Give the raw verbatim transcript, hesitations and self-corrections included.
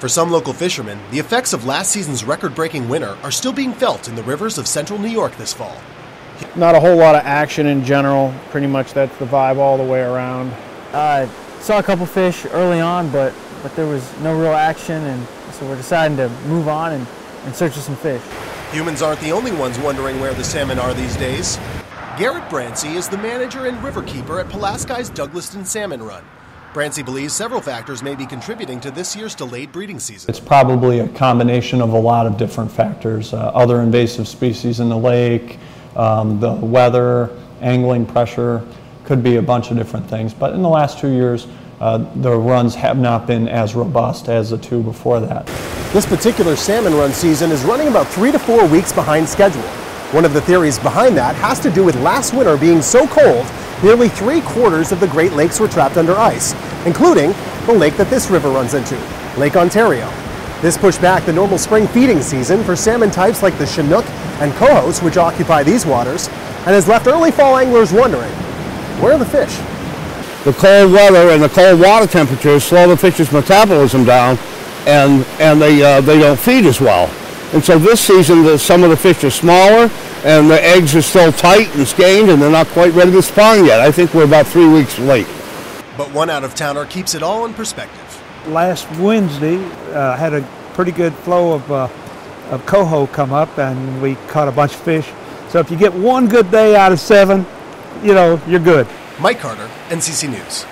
For some local fishermen, the effects of last season's record-breaking winter are still being felt in the rivers of central New York this fall. Not a whole lot of action in general. Pretty much that's the vibe all the way around. I uh, saw a couple fish early on, but, but there was no real action, and so we're deciding to move on and, and search for some fish. Humans aren't the only ones wondering where the salmon are these days. Garrett Brancy is the manager and riverkeeper at Pulaski's Douglaston Salmon Run. Brancy believes several factors may be contributing to this year's delayed breeding season. It's probably a combination of a lot of different factors. Uh, other invasive species in the lake, um, the weather, angling pressure, could be a bunch of different things. But in the last two years, uh, the runs have not been as robust as the two before that. This particular salmon run season is running about three to four weeks behind schedule. One of the theories behind that has to do with last winter being so cold, nearly three quarters of the Great Lakes were trapped under ice, including the lake that this river runs into, Lake Ontario. This pushed back the normal spring feeding season for salmon types like the Chinook and Cohos, which occupy these waters, and has left early fall anglers wondering, where are the fish? The cold weather and the cold water temperatures slow the fish's metabolism down, and, and they, uh, they don't feed as well. And so this season, the, some of the fish are smaller, and the eggs are still tight and skeined, and they're not quite ready to spawn yet. I think we're about three weeks late. But one out-of-towner keeps it all in perspective. Last Wednesday, uh, had a pretty good flow of, uh, of coho come up, and we caught a bunch of fish. So if you get one good day out of seven, you know, you're good. Mike Carter, N C C News.